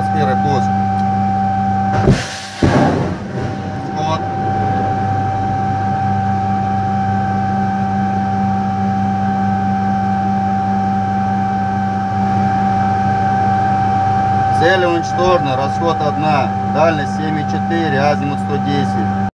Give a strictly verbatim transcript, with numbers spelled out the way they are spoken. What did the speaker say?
первый пуск. Вот. Цель уничтожена, расход одна, дальность семь и четыре, азимут сто десять.